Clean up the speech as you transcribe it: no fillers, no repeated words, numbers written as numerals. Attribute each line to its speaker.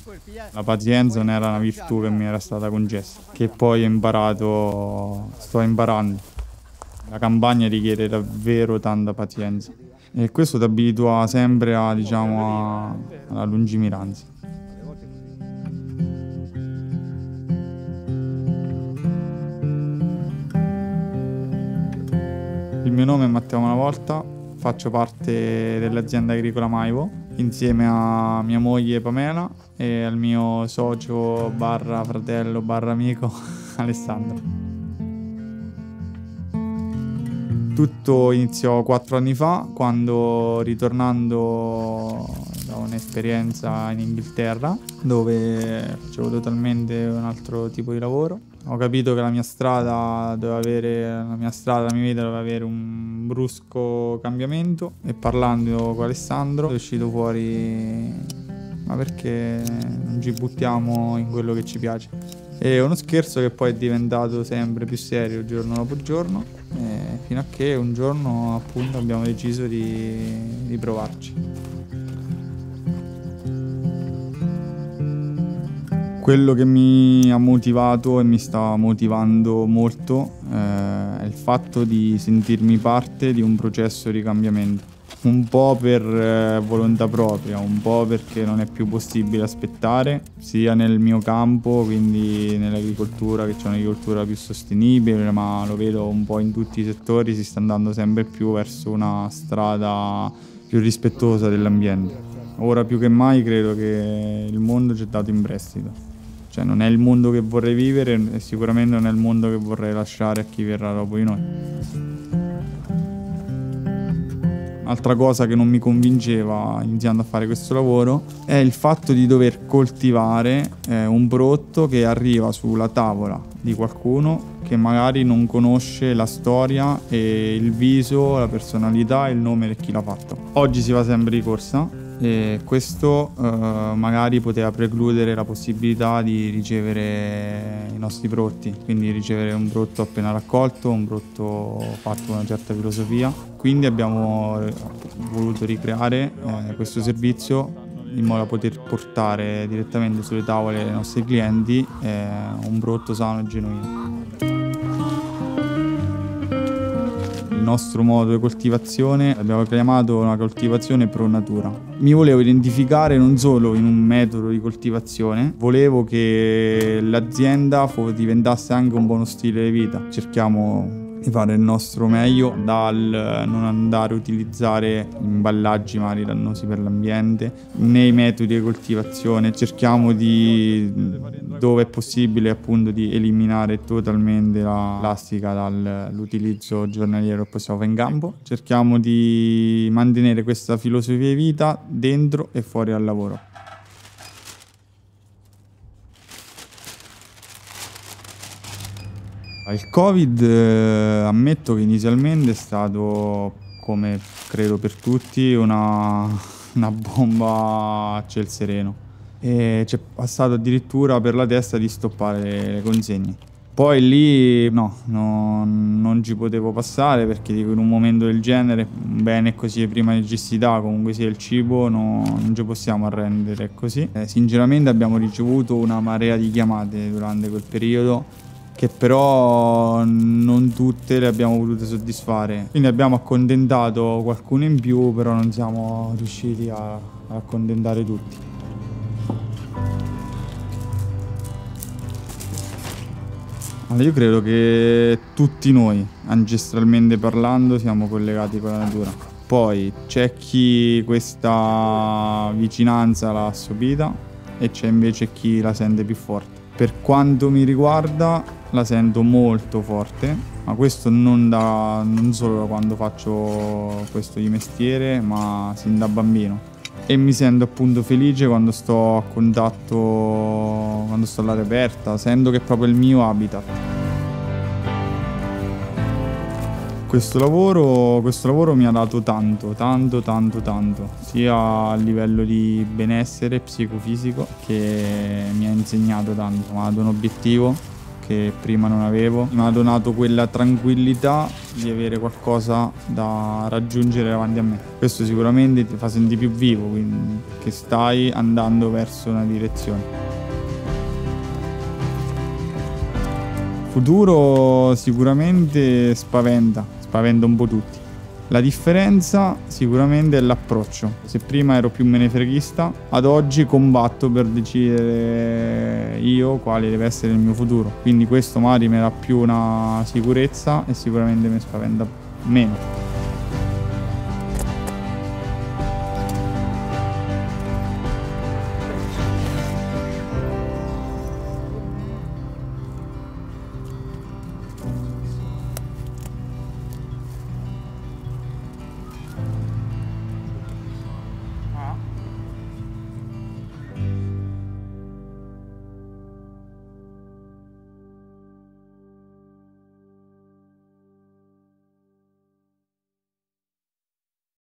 Speaker 1: La pazienza non era una virtù che mi era stata concessa, che poi sto imparando. La campagna richiede davvero tanta pazienza e questo ti abitua sempre alla lungimiranza. Il mio nome è Matteo Malavolta, faccio parte dell'azienda agricola Maivo insieme a mia moglie Pamela e al mio socio barra fratello barra amico Alessandro. Tutto iniziò 4 anni fa quando, ritornando da un'esperienza in Inghilterra dove facevo totalmente un altro tipo di lavoro, ho capito che la mia mia vita doveva avere un brusco cambiamento e parlando con Alessandro è uscito fuori: ma perché non ci buttiamo in quello che ci piace? È uno scherzo che poi è diventato sempre più serio giorno dopo giorno, fino a che un giorno appunto abbiamo deciso di provarci. Quello che mi ha motivato e mi sta motivando molto è il fatto di sentirmi parte di un processo di cambiamento. Un po' per volontà propria, un po' perché non è più possibile aspettare, sia nel mio campo, quindi nell'agricoltura, che c'è un'agricoltura più sostenibile, ma lo vedo un po' in tutti i settori, si sta andando sempre più verso una strada più rispettosa dell'ambiente. Ora più che mai credo che il mondo ci è dato in prestito. Cioè non è il mondo che vorrei vivere e sicuramente non è il mondo che vorrei lasciare a chi verrà dopo di noi. Altra cosa che non mi convinceva iniziando a fare questo lavoro è il fatto di dover coltivare un prodotto che arriva sulla tavola di qualcuno che magari non conosce la storia e il viso, la personalità e il nome di chi l'ha fatto. Oggi si va sempre di corsa e questo magari poteva precludere la possibilità di ricevere i nostri prodotti, quindi ricevere un prodotto appena raccolto, un prodotto fatto con una certa filosofia. Quindi abbiamo voluto ricreare questo servizio in modo da poter portare direttamente sulle tavole dei nostri clienti un prodotto sano e genuino. Il nostro modo di coltivazione l'abbiamo chiamato una coltivazione pro natura. Mi volevo identificare non solo in un metodo di coltivazione, volevo che l'azienda diventasse anche un buono stile di vita. Cerchiamo di fare il nostro meglio, dal non andare a utilizzare imballaggi magari dannosi per l'ambiente, nei metodi di coltivazione cerchiamo di, dove è possibile appunto, di eliminare totalmente la plastica dall'utilizzo giornaliero che possiamo fare in campo. Cerchiamo di mantenere questa filosofia di vita dentro e fuori dal lavoro. Il Covid, ammetto che inizialmente è stato, come credo per tutti, una bomba a ciel sereno e ci è passato addirittura per la testa di stoppare le consegne. Poi lì non ci potevo passare perché dico, in un momento del genere, un bene così di prima necessità, comunque sia il cibo, non ci possiamo arrendere così. Sinceramente abbiamo ricevuto una marea di chiamate durante quel periodo, che però non tutte le abbiamo potute soddisfare. Quindi abbiamo accontentato qualcuno in più, però non siamo riusciti a accontentare tutti. Allora, io credo che tutti noi, ancestralmente parlando, siamo collegati con la natura. Poi c'è chi questa vicinanza l'ha subita e c'è invece chi la sente più forte. Per quanto mi riguarda la sento molto forte, ma questo non solo da quando faccio questo di mestiere, ma sin da bambino. E mi sento appunto felice quando sto a contatto, quando sto all'aria aperta, sento che è proprio il mio habitat. Questo lavoro mi ha dato tanto, sia a livello di benessere psicofisico, che mi ha insegnato tanto, mi ha dato un obiettivo che prima non avevo. Mi ha donato quella tranquillità di avere qualcosa da raggiungere davanti a me. Questo sicuramente ti fa sentire più vivo, quindi che stai andando verso una direzione. Futuro sicuramente spaventa un po' tutti. La differenza sicuramente è l'approccio. Se prima ero più menefreghista, ad oggi combatto per decidere io quale deve essere il mio futuro. Quindi questo magari mi dà più una sicurezza e sicuramente mi spaventa meno.